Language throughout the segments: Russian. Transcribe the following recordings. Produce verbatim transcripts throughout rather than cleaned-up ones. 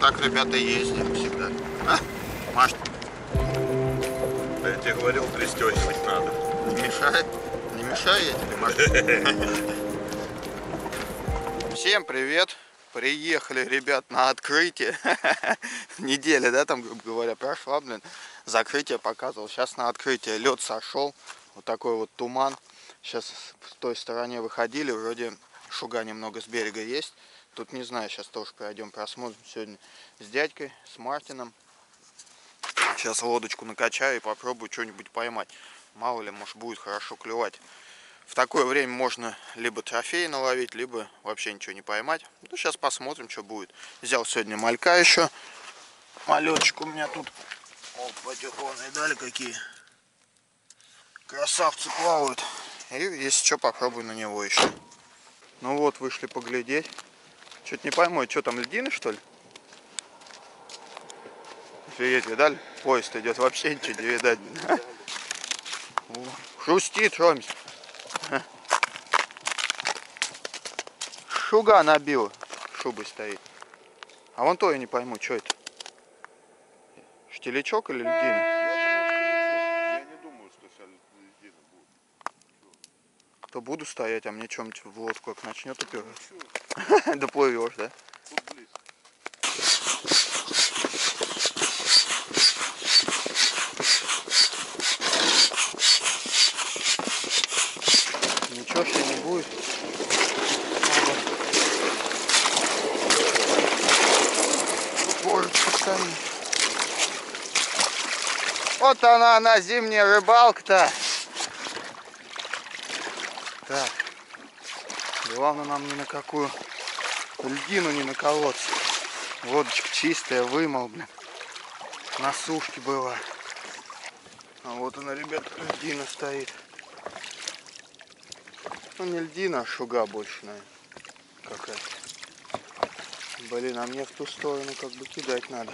так, ребята, ездим всегда. А? Маш, да я тебе говорил, пристегивать надо. не мешает? Не мешай я тебе, Маш. Всем привет! Приехали, ребят, на открытие. Неделя, да, там, грубо говоря, прошла, блин. Закрытие показывал. Сейчас на открытие лед сошел. Вот такой вот туман. Сейчас с той стороне выходили. Вроде шуга немного с берега есть. Тут не знаю, сейчас тоже пройдем, просмотрим. Сегодня с дядькой, с Мартином. Сейчас лодочку накачаю и попробую что-нибудь поймать. Мало ли, может, будет хорошо клевать. В такое время можно либо трофеи наловить, либо вообще ничего не поймать. Ну, сейчас посмотрим, что будет. Взял сегодня малька еще. Малечек у меня тут. О, потихоньку дали какие. Красавцы плавают. И если что, попробую на него еще. Ну вот, вышли поглядеть. Что-то не пойму, что там, льдины, что ли? Офигеть, видали? Поезд идет, вообще ничего не видать. Хрустит, Ромис. Шуга набил, шубой стоит. А вон то я не пойму, что это? Штилячок или льдина? Я не думаю, что сейчас льдина будет. То буду стоять, а мне что-нибудь в лодку как начнет упираться. Доплывешь, да? Тут близко. Ничего себе не будет. Борочка стоит. Вот она, она, зимняя рыбалка-то. Так. Главное нам ни на какую льдину не наколоться. Водочка чистая, вымыл, блин. На сушке была. А вот она, ребята, льдина стоит. Ну не льдина, а шуга больше, наверное. Какая-то. Блин, а мне в ту сторону как бы кидать надо.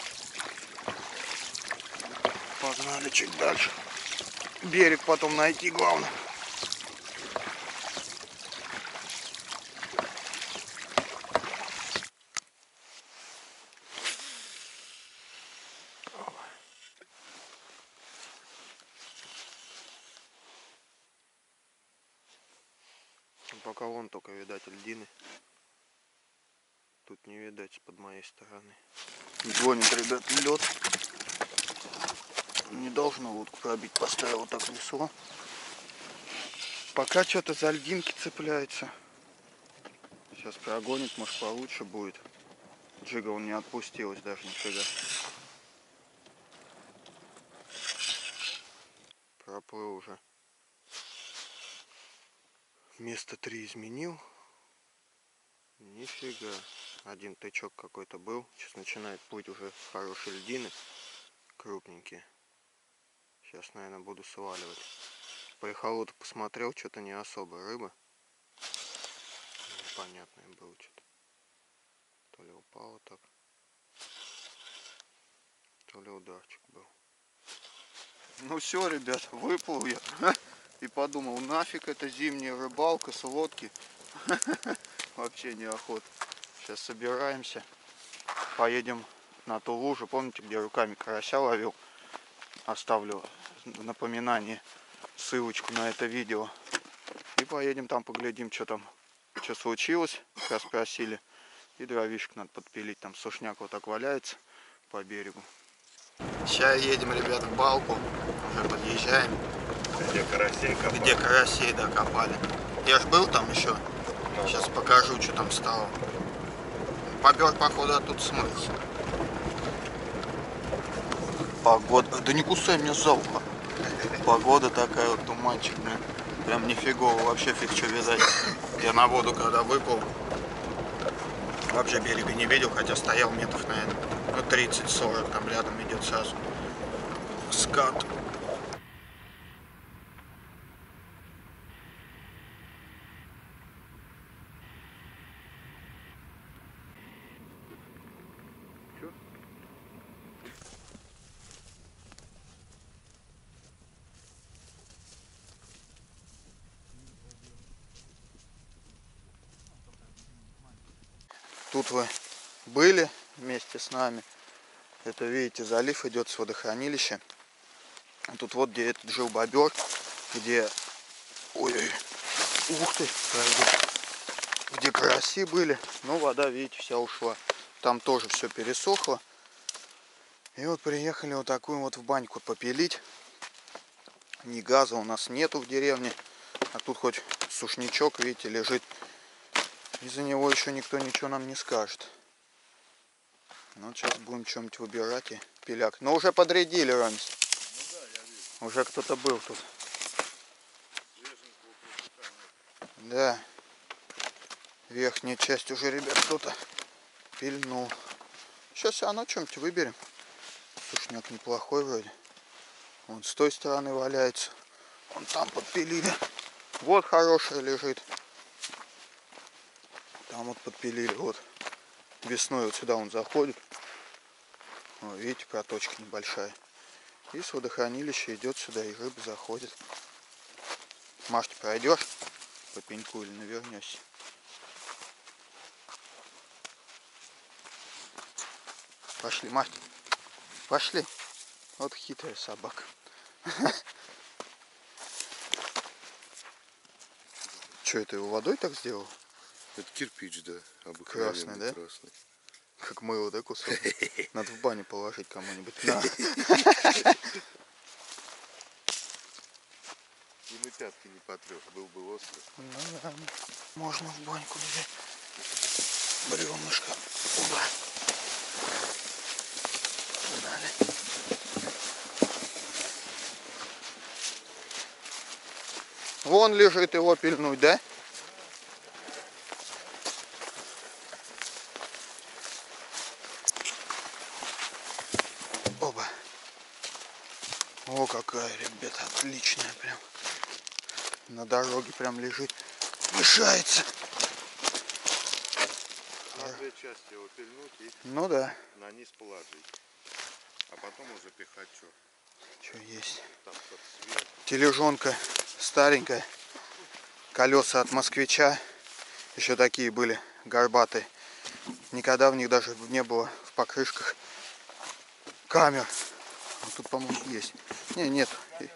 Погнали чуть дальше. Берег потом найти главное. Пока вон только видать льдины. Тут не видать под моей стороны. Гонит, ребят, лед. Не должно лодку пробить. Поставил вот так весло. Пока что-то за льдинки цепляется. Сейчас прогонит, может получше будет. Джига он не отпустилась даже нифига. Проплыл уже. Место три изменил. Нифига. Один тычок какой-то был. Сейчас начинает плыть уже хорошие льдины. Крупненькие. Сейчас, наверное, буду сваливать. По эхолоту посмотрел, что-то не особо рыба. Непонятное было что-то. То ли упало так, то ли ударчик был. Ну все, ребят, выплыл я. И подумал, нафиг это зимняя рыбалка с лодки. Вообще неохота. Сейчас собираемся. Поедем на ту лужу. Помните, где руками карася ловил? Оставлю в напоминание ссылочку на это видео. И поедем там, поглядим, что там, что случилось. Как спросили. И дровишек надо подпилить. Там сушняк вот так валяется по берегу. Сейчас едем, ребят, в балку. Уже подъезжаем. Где карасей копали. Где карасей, да, копали. Я ж был там еще. Сейчас покажу, что там стало. Попер, походу, оттуда смылся. Погода. Да не кусай меня за ухо. Погода такая вот, туманчик, блин. Прям нифигово, вообще фиг что вязать. Я на воду когда выпал, вообще берега не видел, хотя стоял метров, наверное, ну тридцать-сорок, там рядом идет сразу скат. Тут вы были, вместе с нами. Это, видите, залив идет с водохранилища. А тут вот где этот жил бобер, где... Ой, ух ты, где караси были. Ну, вода, видите, вся ушла. Там тоже все пересохло. И вот приехали вот такую вот в баньку попилить. Ни газа у нас нету в деревне. А тут хоть сушничок, видите, лежит. Из-за него еще никто ничего нам не скажет. Ну, вот сейчас будем что-нибудь выбирать и пиляк. Но уже подрядили, Рамис. Ну да, я вижу. Уже кто-то был тут. Да. Верхняя часть уже, ребят, кто-то пильнул. Сейчас все равно что-нибудь выберем. Сушняк неплохой вроде. Вон с той стороны валяется. Вон там подпилили. Вот хорошая лежит. Там вот подпилили. Вот. Весной вот сюда он заходит. Вот, видите, проточка небольшая. И с водохранилища идет сюда, и рыба заходит. Маш, ты пройдешь по пеньку или навернешься? Пошли, Маш. Пошли. Вот хитрая собака. Что, это его водой так сделал? Это кирпич, да. Красный, да? Красный. Как мыло, да, кусок? Надо в баню положить кому-нибудь. На. И мы пятки не потрёх, был бы острый. Ну да, можно в баньку взять. Бревнышко. Оба. Погнали. Вон лежит, его пильнуть, да? Оба. О, какая, ребята, отличная прям. На дороге прям лежит. Мешается. На две части его пильнуть и Ну да. на низ положить. А потом уже пихать что? Что есть? Там под сверху. Тележонка старенькая. Колеса от москвича. Еще такие были горбатые. Никогда в них даже не было в покрышках камер. Вот тут, по-моему, есть. Не, нет.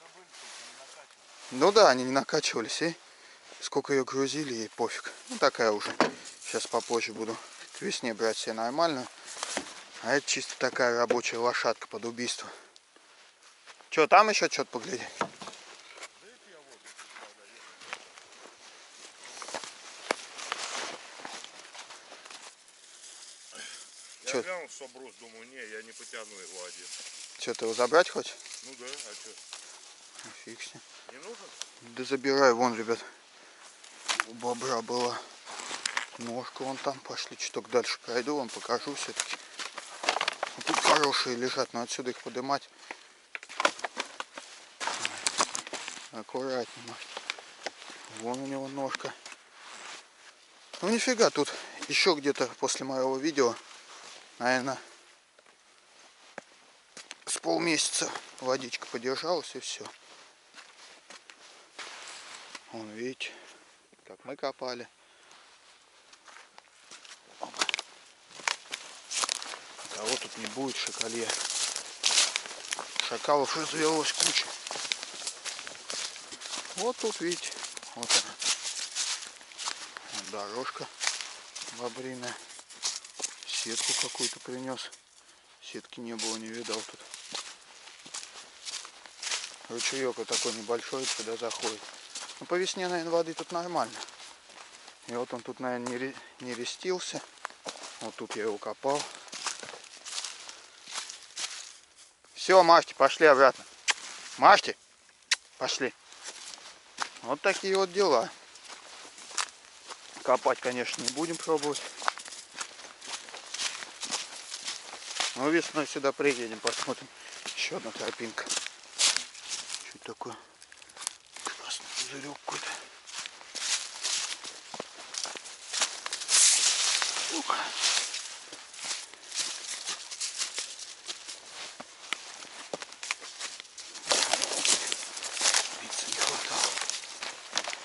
Ну да, они не накачивались. И сколько ее грузили, и пофиг. Ну такая уже. Сейчас попозже буду к весне брать себе нормально. А это чисто такая рабочая лошадка под убийство. Че, там еще что-то поглядеть? Я Чё? глянул, что брус, думаю, не, я не потяну его один. Че, ты его забрать хочешь? Ну да, а что? Ну, фиг с ним. Не нужен? Да забирай, вон, ребят. У бобра была ножка, вон там. Пошли чуток дальше пройду, вам покажу все-таки. Вот тут хорошие лежат, но отсюда их поднимать. Аккуратнее. Вон у него ножка. Ну нифига, тут еще где-то после моего видео, наверное, с полмесяца водичка подержалась и все. Вон, видите, как мы копали. Опа. Кого тут не будет в шакале. Шакалов развелось куча. Вот тут, видите, вот она. Вот дорожка бобриная. Сетку какую-то принес. Сетки не было, не видал тут. Ручеек вот такой небольшой сюда заходит. Ну, по весне, наверное, воды тут нормально. И вот он тут, наверное, не, ре... не рестился. Вот тут я его копал. Все, Машки, пошли обратно. Машки, пошли. Вот такие вот дела. Копать, конечно, не будем пробовать. Но весной сюда приедем, посмотрим. Еще одна тропинка. Что это такое? Красный пузырек какой-то. Биться не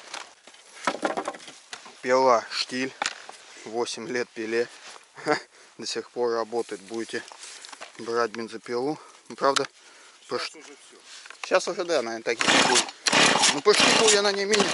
хватало. Пила штиль. восемь лет пиле. до сих пор работает. Будете брать бензопилу. Ну, правда, Сейчас пош... уже все. сейчас уже, да, наверное, таких не будет. Ну, по штуку я на ней мини.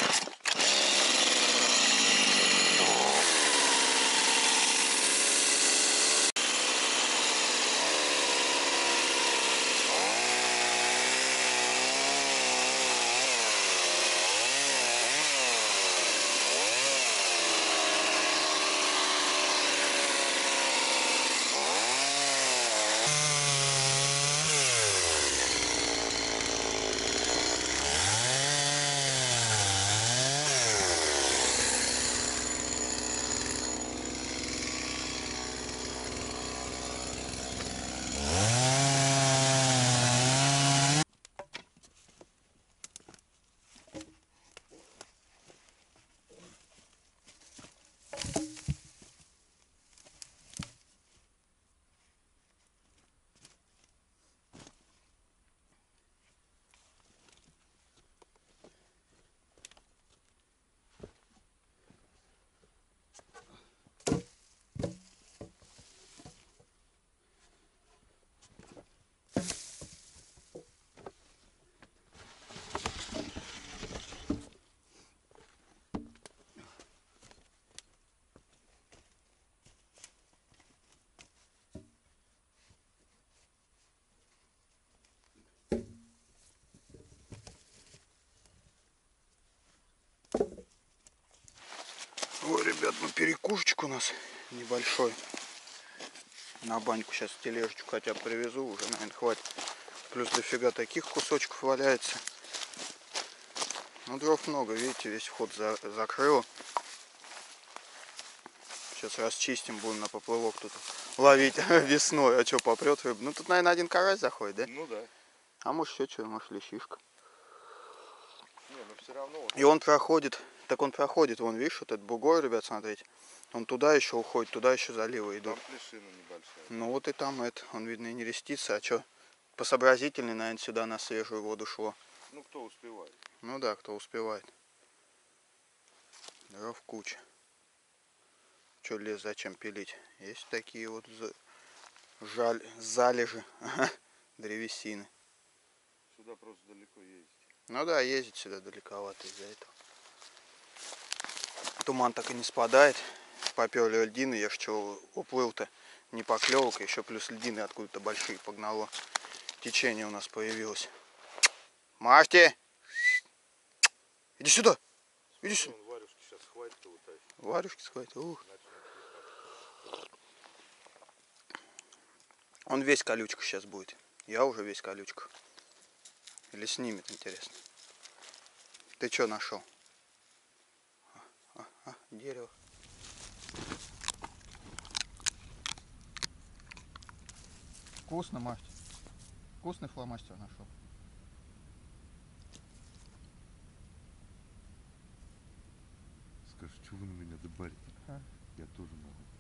Ой, ребят, ну перекушечек у нас небольшой. На баньку сейчас тележечку хотя бы привезу, уже, наверное, хватит. Плюс дофига таких кусочков валяется. Ну, дров много, видите, весь вход за закрыло. Сейчас расчистим, будем на поплывок тут ловить весной. А что, попрет рыбу? Ну, тут, наверное, один карась заходит, да? Ну да. А может, еще что, может, лещишка. Не, ну все равно. Вот И он проходит, так он проходит, вон, видишь, вот этот бугор, ребят, смотрите. Он туда еще уходит, туда еще заливы идут. там плешина небольшая. Ну вот и там это, он, видно, и не рестится, а что, посообразительнее, наверное, сюда на свежую воду шло. Ну кто успевает. Ну да, кто успевает. Дров куча. Че лес зачем пилить? Есть такие вот за... жаль... залежи древесины. Сюда просто далеко ездить. Ну да, ездить сюда далековато из-за этого. Туман так и не спадает. Поперли льдины, я ж что, уплыл-то не поклевок, еще плюс льдины откуда-то большие погнало. Течение у нас появилось. Марти! Иди сюда! Иди сюда! Он варюшки сейчас хватит его тащить. Варюшки схватит. Ух. Он весь колючка сейчас будет. Я уже весь колючка. Или снимет, интересно. Ты что нашел? А, а, а, дерево. Вкусно, Марти. Вкусный фломастер нашел. Скажи, что вы на меня добавите? А? Я тоже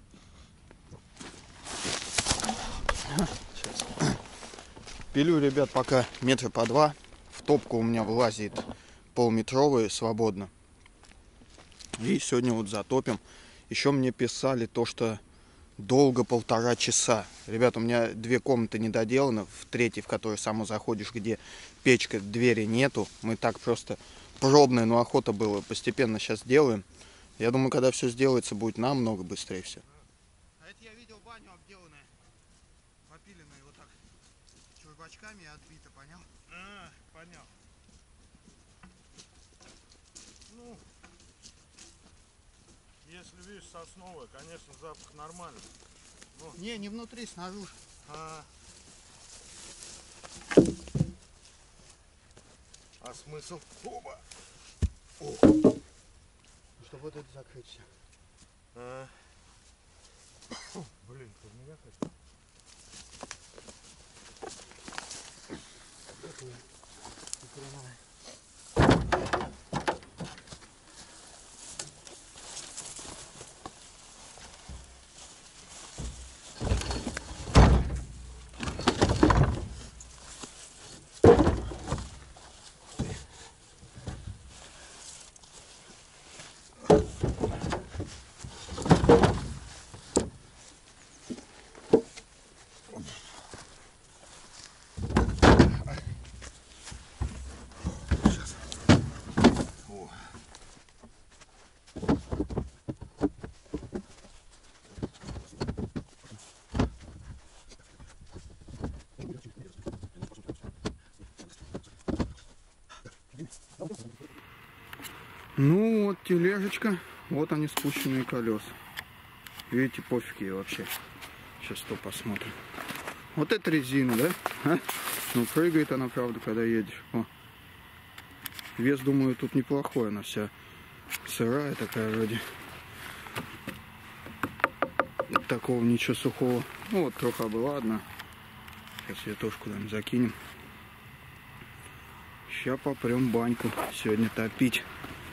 могу. Сейчас. Пилю, ребят, пока метра по два. В топку у меня вылазит полметровый свободно. И сегодня вот затопим. Еще мне писали то, что долго полтора часа. Ребята, у меня две комнаты недоделаны. В третьей, в которой сам заходишь, где печка, двери нету. Мы так просто пробная, но охота было. Постепенно сейчас делаем. Я думаю, когда все сделается, будет намного быстрее все. А это я видел баню обделанную, попиленную вот так чурбачками отбито, понял? А, понял. Ну, если видишь сосновая, конечно, запах нормальный. Но... Не, не внутри, снаружи. А, а смысл? Оба! О. Чтобы вот это закрыть все. А. Блин, ты меня хотел? Ну вот тележечка, вот они спущенные колеса. Видите, пофиг ей вообще. Сейчас то посмотрим. Вот это резина, да? А? Ну прыгает она, правда, когда едешь. О. Вес, думаю, тут неплохой, она вся сырая такая вроде. Такого ничего сухого. Ну вот троха была одна. Сейчас ее тоже куда-нибудь закинем. Сейчас попрем баньку сегодня топить.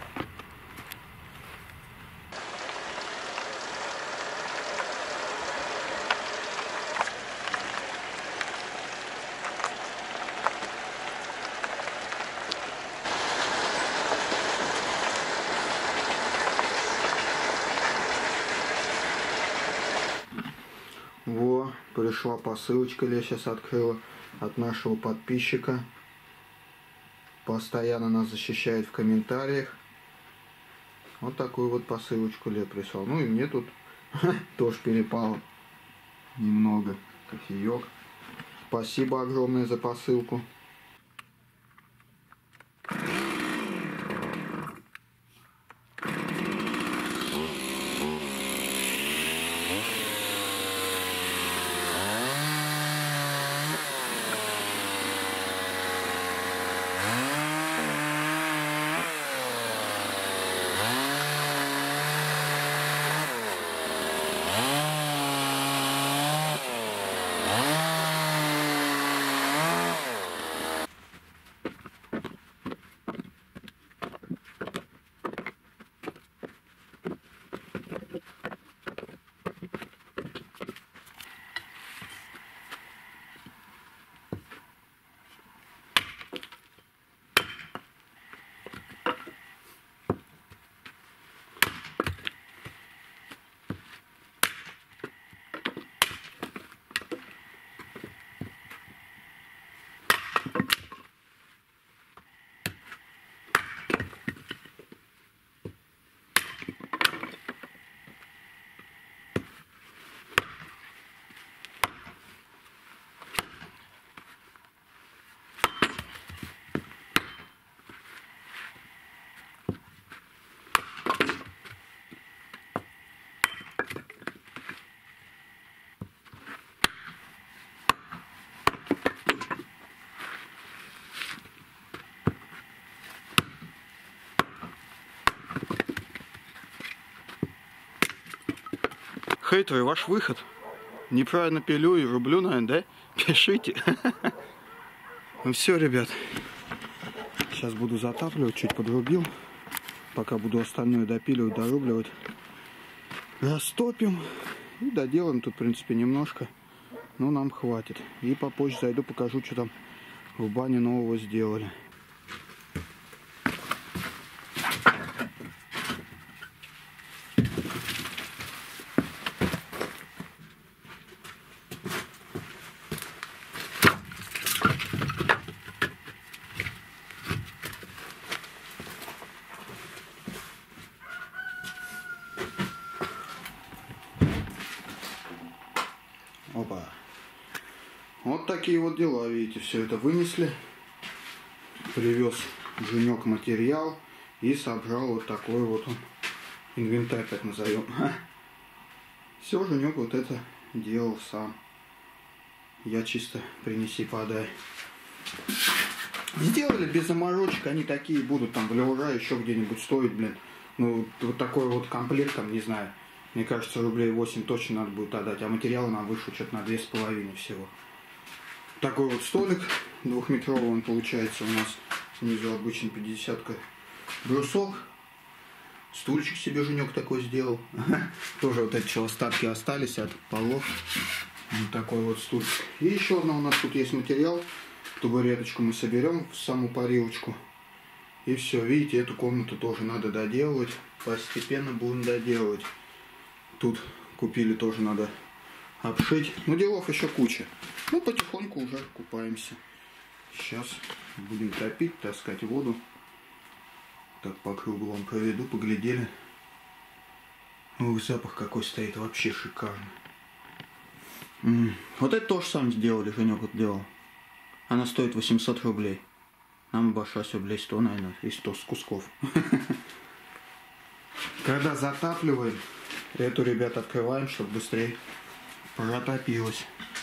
Во, пришла посылочка, я сейчас открыла от нашего подписчика. Постоянно нас защищает в комментариях. Вот такую вот посылочку Ле прислал. Ну и мне тут тоже перепало немного. Кофеек. Спасибо огромное за посылку. Хейтеры, ваш выход. Неправильно пилю и рублю, наверное, да? Пишите. Ну все, ребят. Сейчас буду затапливать, чуть подрубил. Пока буду остальное допиливать, дорубливать. Растопим. И доделаем тут, в принципе, немножко. Но нам хватит. И попозже зайду, покажу, что там в бане нового сделали. Опа. Вот такие вот дела, видите, все это вынесли. Привез Женек материал и собрал вот такой вот он инвентарь, так назовем. Все, Женек вот это делал сам. Я чисто принеси подай. Сделали без заморочек, они такие будут там в Леура еще где-нибудь стоить, блин. Ну, вот такой вот комплект, там, не знаю. Мне кажется, рублей восемь точно надо будет отдать, а материала нам вышло что-то на две с половиной всего. Такой вот столик двухметровый он получается у нас. Снизу обычно пятидесятка брусок. Стульчик себе Женек такой сделал. Тоже вот эти остатки остались от полов. Вот такой вот стульчик. И еще одна у нас тут есть материал. Табуреточку мы соберем в саму парилочку. И все, видите, эту комнату тоже надо доделывать. Постепенно будем доделывать. Тут купили, тоже надо обшить. Ну, делов еще куча. Ну, потихоньку уже купаемся. Сейчас будем топить, таскать воду. Так по кругу вам проведу, поглядели. Ой, запах какой стоит, вообще шикарный. М-м. Вот это тоже сам сделали, Женек вот делал. Она стоит восемьсот рублей. Нам обошлось облезть сто, наверное, и сто с кусков. Когда затапливаем, эту, ребят, открываем, чтобы быстрее протопилось.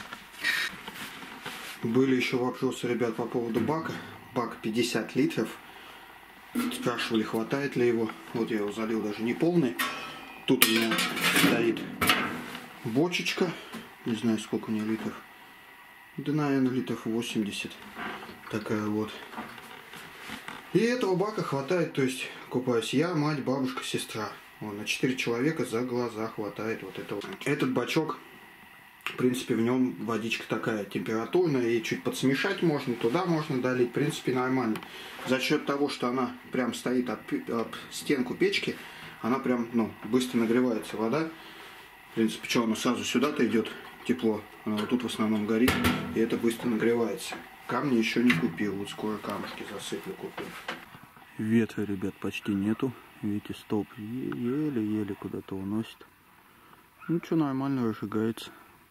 Были еще вопросы, ребят, по поводу бака. Бак пятьдесят литров. Спрашивали, хватает ли его. Вот я его залил даже не полный. Тут у меня стоит бочечка. Не знаю, сколько у меня литров. Да, наверное, литров восемьдесят. Такая вот. И этого бака хватает, то есть купаюсь я, мать, бабушка, сестра. Вот, на четыре человека за глаза хватает вот этого. Этот бачок, в принципе, в нем водичка такая температурная, и чуть подсмешать можно, туда можно долить, в принципе, нормально. За счет того, что она прям стоит об, об стенку печки, она прям, ну, быстро нагревается вода. В принципе, что, она сразу сюда-то идет тепло, она вот тут в основном горит, и это быстро нагревается. Камни еще не купил, вот скоро камушки засыплю, купил. Ветра, ребят, почти нету. Видите, столб еле-еле куда-то уносит. Ну что, нормально разжигается.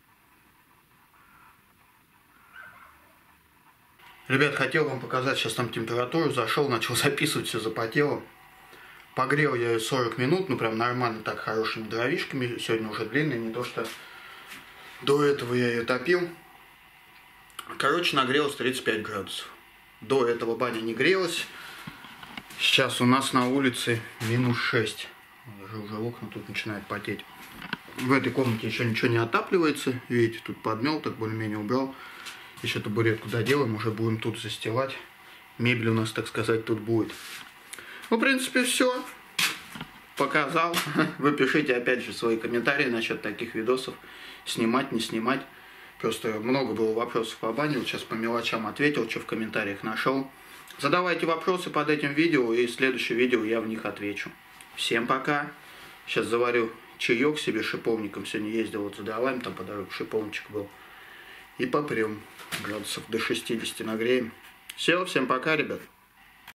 Ребят, хотел вам показать, сейчас там температуру, зашел, начал записывать, все запотело. Погрел я ее сорок минут, ну прям нормально, так, хорошими дровишками. Сегодня уже длинный, не то что до этого я ее топил. Короче, нагрелась тридцать пять градусов. До этого баня не грелась. Сейчас у нас на улице минус шесть. Даже уже окна тут начинают потеть. В этой комнате еще ничего не отапливается. Видите, тут подмел, так более-менее убрал. Еще табуретку доделаем, уже будем тут застилать. Мебель у нас, так сказать, тут будет. Ну, в принципе, все. Показал. Вы пишите, опять же, свои комментарии насчет таких видосов. Снимать, не снимать. Просто много было вопросов по бане. Вот сейчас по мелочам ответил, что в комментариях нашел. Задавайте вопросы под этим видео, и в следующее видео я в них отвечу. Всем пока. Сейчас заварю чаек себе шиповником. Сегодня ездил вот за дровами, там по дороге шиповничек был. И попрем. Градусов до шестидесяти нагреем. Все, всем пока, ребят.